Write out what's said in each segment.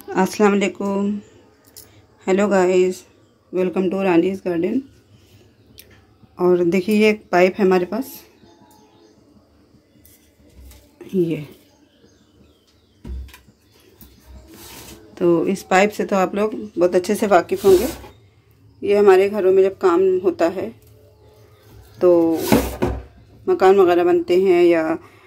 अस्सलाम वालेकुम। Hello guys, welcome to Rani's garden. और देखिए ये एक पाइप है हमारे पास, ये तो इस पाइप से तो आप लोग बहुत अच्छे से वाकिफ़ होंगे। ये हमारे घरों में जब काम होता है तो मकान वगैरह बनते हैं या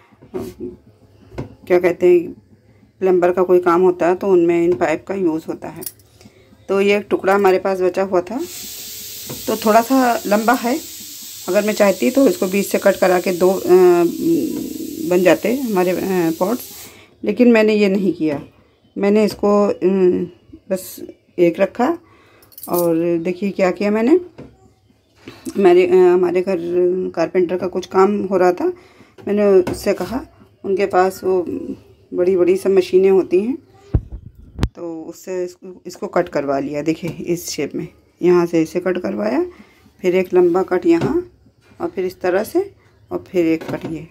क्या कहते हैं प्लम्बर का कोई काम होता है तो उनमें इन पाइप का यूज़ होता है। तो ये एक टुकड़ा हमारे पास बचा हुआ था, तो थोड़ा सा लंबा है। अगर मैं चाहती तो इसको बीच से कट करा के दो बन जाते हमारे पॉट्स, लेकिन मैंने ये नहीं किया। मैंने इसको बस एक रखा। और देखिए क्या किया मैंने, हमारे घर कारपेंटर का कुछ काम हो रहा था। मैंने उससे कहा, उनके पास वो बड़ी बड़ी सब मशीनें होती हैं, तो उससे इसको कट करवा लिया। देखिए इस शेप में, यहाँ से इसे कट करवाया, फिर एक लंबा कट यहाँ, और फिर इस तरह से, और फिर एक कट ये।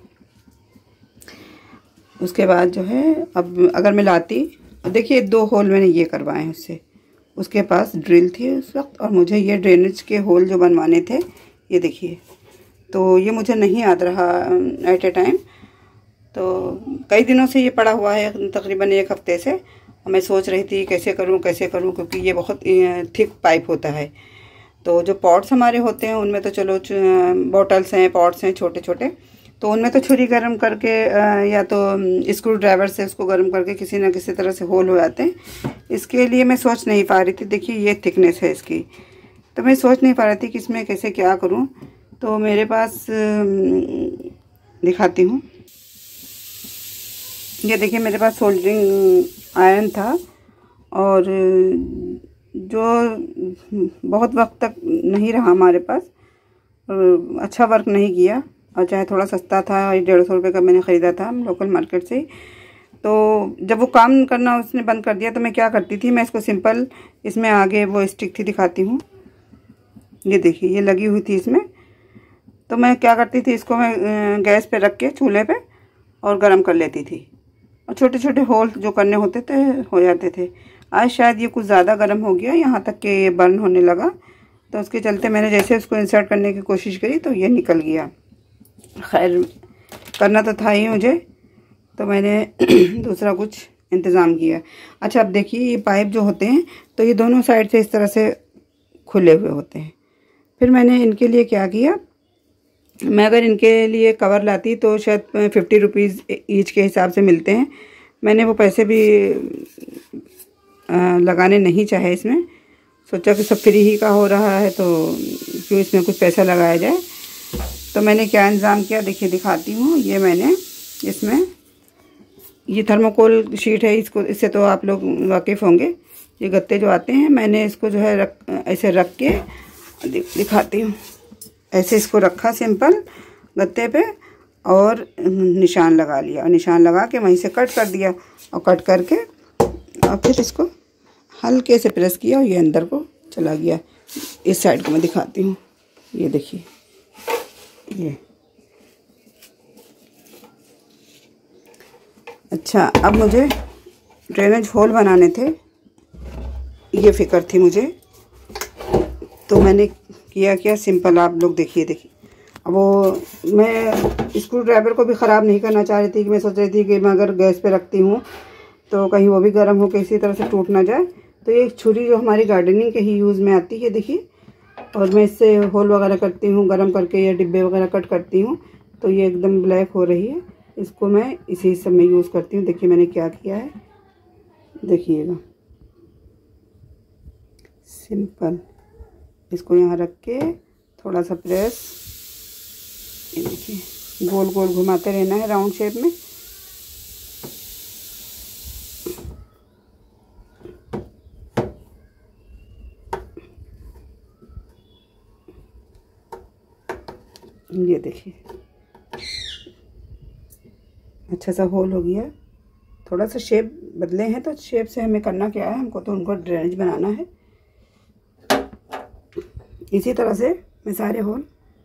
उसके बाद जो है, अब अगर मैं लाती, देखिए 2 होल मैंने ये करवाए हैं उससे। उसके पास ड्रिल थी उस वक्त, और मुझे ये ड्रेनेज के होल जो बनवाने थे, ये देखिए। तो ये मुझे नहीं याद रहा एट ए टाइम, तो कई दिनों से ये पड़ा हुआ है, तकरीबन 1 हफ्ते से। और मैं सोच रही थी कैसे करूं, क्योंकि ये बहुत थिक पाइप होता है। तो जो पॉट्स हमारे होते हैं उनमें तो चलो बॉटल्स हैं, पॉट्स हैं छोटे छोटे, तो उनमें तो छुरी गर्म करके या तो स्क्रू ड्राइवर से उसको गर्म करके किसी न किसी तरह से होल हो जाते हैं। इसके लिए मैं सोच नहीं पा रही थी। देखिए ये थिकनेस है इसकी, तो मैं सोच नहीं पा रही थी कि इसमें कैसे क्या करूं। तो मेरे पास दिखाती हूँ, ये देखिए मेरे पास सोल्डरिंग आयरन था, और जो बहुत वक्त तक नहीं रहा हमारे पास, अच्छा वर्क नहीं किया। और चाहे थोड़ा सस्ता था, 150 रुपये का मैंने ख़रीदा था लोकल मार्केट से। तो जब वो काम करना उसने बंद कर दिया, तो मैं क्या करती थी, मैं इसको सिंपल, इसमें आगे वो स्टिक थी, दिखाती हूँ। ये देखिए ये लगी हुई थी इसमें। तो मैं क्या करती थी, इसको मैं गैस पे रख के चूल्हे पे और गर्म कर लेती थी, और छोटे छोटे होल जो करने होते थे हो जाते थे। आज शायद ये कुछ ज़्यादा गर्म हो गया, यहाँ तक कि ये बर्न होने लगा। तो उसके चलते मैंने जैसे उसको इंसर्ट करने की कोशिश करी तो ये निकल गया। खैर करना तो था ही मुझे, तो मैंने दूसरा कुछ इंतज़ाम किया। अच्छा, अब देखिए ये पाइप जो होते हैं, तो ये दोनों साइड से इस तरह से खुले हुए होते हैं। फिर मैंने इनके लिए क्या किया, मैं अगर इनके लिए कवर लाती तो शायद 50 रुपीज़ ईच के हिसाब से मिलते हैं। मैंने वो पैसे भी लगाने नहीं चाहे इसमें। सोचा कि सब फ्री ही का हो रहा है, तो क्यों इसमें कुछ पैसा लगाया जाए। तो मैंने क्या इंतज़ाम किया, देखिए दिखाती हूँ। ये मैंने इसमें, ये थर्मोकोल शीट है, इससे तो आप लोग वाकिफ़ होंगे। ये गत्ते जो आते हैं, मैंने इसको जो है ऐसे रख के दिखाती हूँ। ऐसे इसको रखा सिंपल गत्ते पे, और निशान लगा लिया, और निशान लगा के वहीं से कट कर दिया, और कट करके और फिर इसको हल्के से प्रेस किया, और ये अंदर को चला गया। इस साइड को मैं दिखाती हूँ, ये देखिए ये। अच्छा, अब मुझे ड्रेनेज होल बनाने थे, ये फिक्र थी मुझे। तो मैंने किया सिंपल, आप लोग देखिए। अब वो मैं स्क्रू ड्राइवर को भी ख़राब नहीं करना चाह रही थी, कि मैं सोच रही थी कि मैं अगर गैस पे रखती हूँ तो कहीं वो भी गर्म हो के इसी तरह से टूट ना जाए। तो ये एक छुरी जो हमारी गार्डनिंग के ही यूज़ में आती है, देखिए। और मैं इससे होल वगैरह करती हूँ, गर्म करके या डिब्बे वगैरह कट करती हूँ। तो ये एकदम ब्लैक हो रही है, इसको मैं इसी सब में यूज़ करती हूँ। देखिए मैंने क्या किया है, देखिएगा। सिंपल इसको यहाँ रख के थोड़ा सा प्रेस, ये देखिए गोल गोल घुमाते रहना है राउंड शेप में। ये देखिए अच्छा सा होल हो गया। थोड़ा सा शेप बदले हैं, तो शेप से हमें करना क्या है, हमको तो उनको ड्रेनेज बनाना है। इसी तरह से मैं सारे होल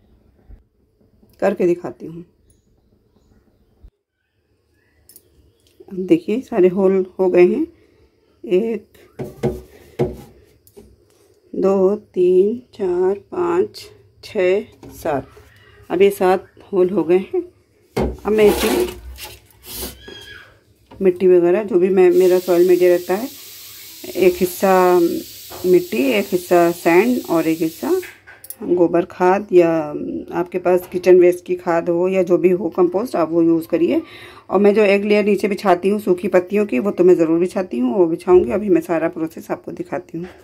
करके दिखाती हूँ। देखिए सारे होल हो गए हैं। 1 2 3 4 5 6 7। अब ये 7 होल हो गए हैं। अब मैं इसकी मिट्टी वगैरह जो भी मेरा सॉइल मीडिया रहता है, एक हिस्सा मिट्टी, एक हिस्सा सैंड और एक हिस्सा गोबर खाद या आपके पास किचन वेस्ट की खाद हो या जो भी हो कंपोस्ट, आप वो यूज़ करिए। और मैं जो एक लेयर नीचे बिछाती हूँ सूखी पत्तियों की, वो तो मैं ज़रूर बिछाती हूँ, वो बिछाऊँगी। अभी मैं सारा प्रोसेस आपको दिखाती हूँ।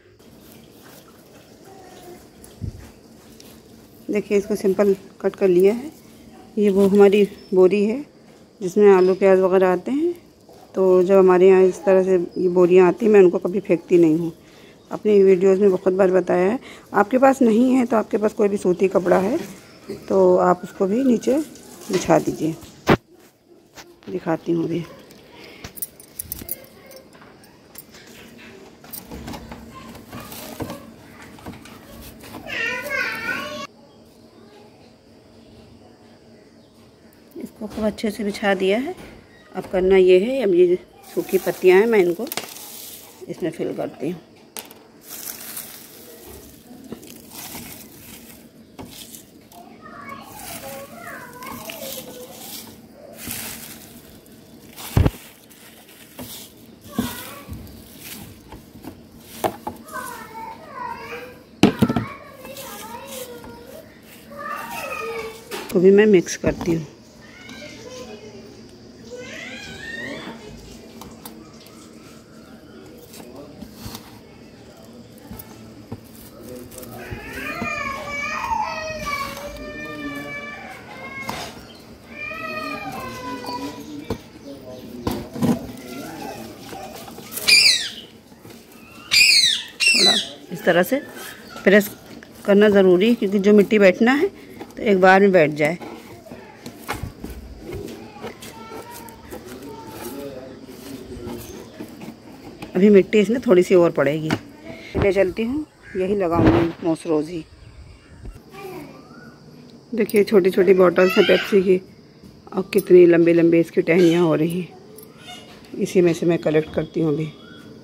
देखिए, इसको सिंपल कट कर लिया है। ये वो हमारी बोरी है जिसमें आलू प्याज वगैरह आते हैं। तो जब हमारे यहाँ इस तरह से ये बोरियाँ आती हैं, मैं उनको कभी फेंकती नहीं हूँ। अपनी वीडियोज़ में बहुत बार बताया है। आपके पास नहीं है तो आपके पास कोई भी सूती कपड़ा है तो आप उसको भी नीचे बिछा दीजिए। दिखाती हूँ अभी। इसको खूब अच्छे से बिछा दिया है। अब करना ये है, अब ये सूखी पत्तियाँ हैं, मैं इनको इसमें फिल करती हूँ। को भी मैं मिक्स करती हूँ। थोड़ा इस तरह से प्रेस करना ज़रूरी है क्योंकि जो मिट्टी बैठना है तो एक बार में बैठ जाए। अभी मिट्टी इसमें थोड़ी सी और पड़ेगी। ले चलती हूँ, यही लगाऊंगी मोस्ट रोज़ी। देखिए, छोटी छोटी बॉटल्स हैं पेप्सी की और कितनी लंबी लंबी इसकी टहनियाँ हो रही हैं। इसी में से मैं कलेक्ट करती हूँ अभी।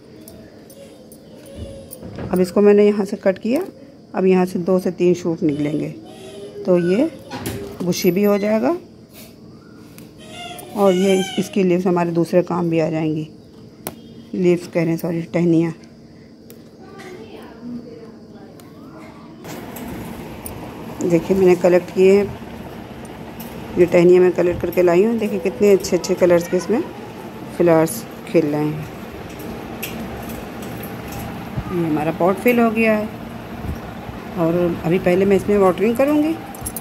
अब इसको मैंने यहाँ से कट किया। अब यहाँ से 2 से 3 शूट निकलेंगे तो ये बुशी भी हो जाएगा और ये इसकी लीव्स हमारे दूसरे काम भी आ जाएंगी। लीव्स कह रहे हैं, सॉरी, टहनियाँ। देखिए, मैंने कलेक्ट किए हैं। ये टहनियाँ मैं कलेक्ट करके लाई हूँ। देखिए कितने अच्छे अच्छे कलर्स के इसमें फ्लावर्स खिल रहे हैं। ये हमारा पॉट फिल हो गया है और अभी पहले मैं इसमें वाटरिंग करूँगी।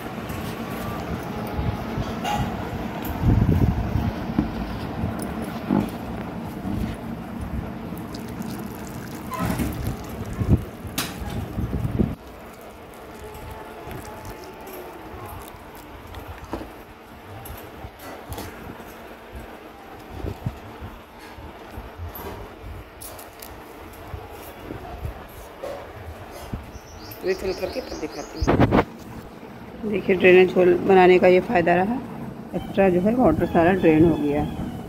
रिफिल करके तब दिखाती हूँ। देखिए, ड्रेनेज होल बनाने का ये फ़ायदा रहा। एक्स्ट्रा जो है वाटर सारा ड्रेन हो गया।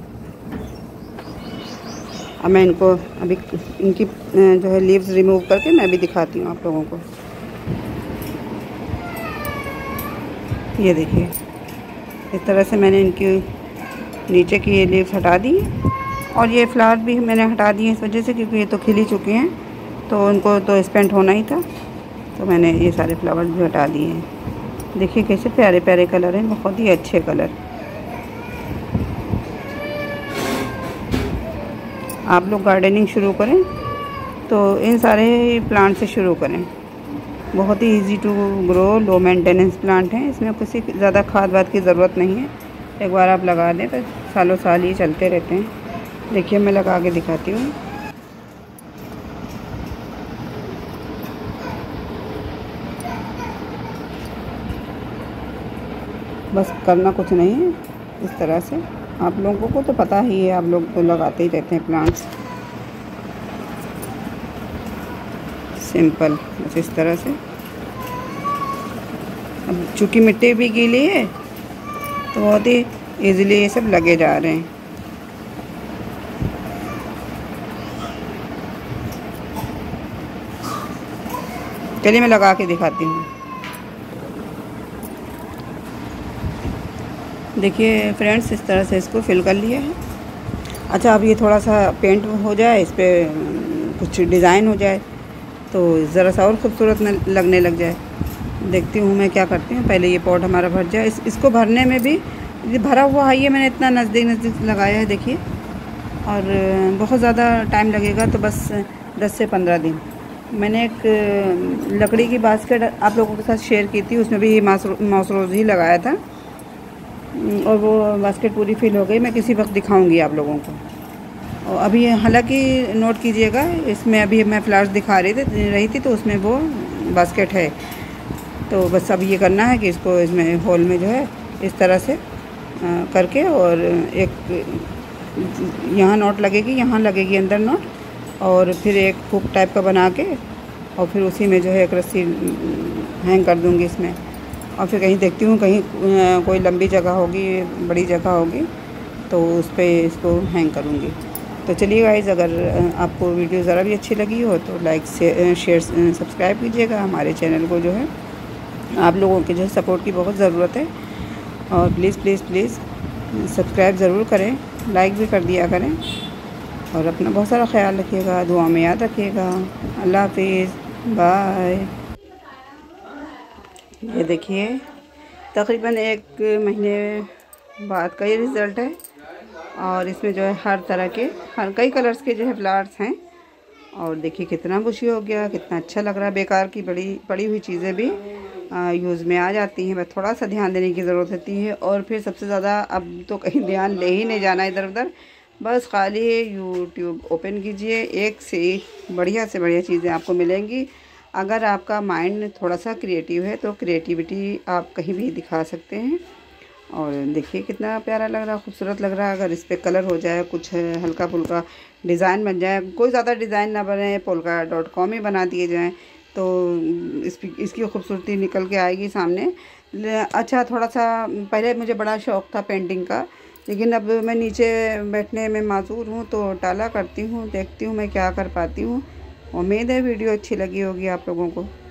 अब मैं इनको अभी इनकी जो है लीव्स रिमूव करके मैं भी दिखाती हूँ आप लोगों को। ये देखिए, इस तरह से मैंने इनकी नीचे की ये लीव्स हटा दी और ये फ्लावर भी मैंने हटा दिए इस वजह से क्योंकि ये तो खिल ही चुके हैं तो उनको तो स्पेंट होना ही था। तो मैंने ये सारे फ्लावर्स भी हटा दिए हैं। देखिए कैसे प्यारे प्यारे कलर हैं, बहुत ही अच्छे कलर। आप लोग गार्डनिंग शुरू करें तो इन सारे प्लांट से शुरू करें। बहुत ही easy to grow, low maintenance plant हैं। इसमें किसी ज़्यादा खाद वाद की ज़रूरत नहीं है। एक बार आप लगा दें तो सालों साल ही चलते रहते हैं। देखिए, मैं लगा के दिखाती हूँ। बस करना कुछ नहीं है, इस तरह से। आप लोगों को तो पता ही है, आप लोग तो लगाते ही रहते हैं प्लांट्स। सिंपल, बस इस तरह से। अब चूँकि मिट्टी भी गीली है तो बहुत ही ईज़िली ये सब लगे जा रहे हैं। चलिए मैं लगा के दिखाती हूँ। देखिए फ्रेंड्स, इस तरह से इसको फिल कर लिया है। अच्छा, अब ये थोड़ा सा पेंट हो जाए, इस पर कुछ डिज़ाइन हो जाए तो ज़रा सा और ख़ूबसूरत लगने लग जाए। देखती हूँ मैं क्या करती हूँ। पहले ये पॉट हमारा भर जाए। इसको भरने में भी ये भरा हुआ है, ये मैंने इतना नज़दीक लगाया है देखिए, और बहुत ज़्यादा टाइम लगेगा तो बस 10 से 15 दिन। मैंने एक लकड़ी की बास्केट आप लोगों के साथ शेयर की थी, उसमें भी माउस रोज़ ही लगाया था और वो बास्केट पूरी फिल हो गई। मैं किसी वक्त दिखाऊंगी आप लोगों को। और अभी हालांकि नोट कीजिएगा, इसमें अभी मैं फ्लावर्स दिखा रही थी तो उसमें वो बास्केट है। तो बस अब ये करना है कि इसको इसमें होल में जो है इस तरह से करके, और एक यहाँ नोट लगेगी, यहाँ लगेगी अंदर नोट, और फिर एक हुक टाइप का बना के और फिर उसी में जो है एक रस्सी हैंग कर दूँगी इसमें। और फिर कहीं देखती हूँ, कहीं कोई लंबी जगह होगी, बड़ी जगह होगी तो उस पर इसको हैंग करूँगी। तो चलिए गाइज़, अगर आपको वीडियो ज़रा भी अच्छी लगी हो तो लाइक शेयर सब्सक्राइब कीजिएगा। हमारे चैनल को जो है आप लोगों के जो है सपोर्ट की बहुत ज़रूरत है, और प्लीज़ प्लीज़ प्लीज़ सब्सक्राइब ज़रूर करें, लाइक भी कर दिया करें, और अपना बहुत सारा ख्याल रखिएगा, दुआ में याद रखिएगा। अल्लाह हाफिज़, बाय। ये देखिए तकरीबन 1 महीने बाद का ये रिज़ल्ट है, और इसमें जो है हर तरह के कई कलर्स के जो है फ्लावर्स हैं। और देखिए कितना बुशी हो गया, कितना अच्छा लग रहा है। बेकार की पड़ी हुई चीज़ें भी यूज़ में आ जाती हैं, बस थोड़ा सा ध्यान देने की ज़रूरत होती है। और फिर सबसे ज़्यादा अब तो कहीं ध्यान ले ही नहीं जाना इधर उधर, बस खाली यूट्यूब ओपन कीजिए, एक से एक बढ़िया से बढ़िया चीज़ें आपको मिलेंगी। अगर आपका माइंड थोड़ा सा क्रिएटिव है तो क्रिएटिविटी आप कहीं भी दिखा सकते हैं। और देखिए कितना प्यारा लग रहा है, खूबसूरत लग रहा है। अगर इस पर कलर हो जाए, कुछ हल्का फुल्का डिज़ाइन बन जाए, कोई ज़्यादा डिज़ाइन ना बने, polka.com ही बना दिए जाएं तो इसकी खूबसूरती निकल के आएगी सामने। अच्छा, थोड़ा सा पहले मुझे बड़ा शौक़ था पेंटिंग का, लेकिन अब मैं नीचे बैठने में माजूर हूँ तो टाला करती हूँ, देखती हूँ मैं क्या कर पाती हूँ। उम्मीद है वीडियो अच्छी लगी होगी आप लोगों को।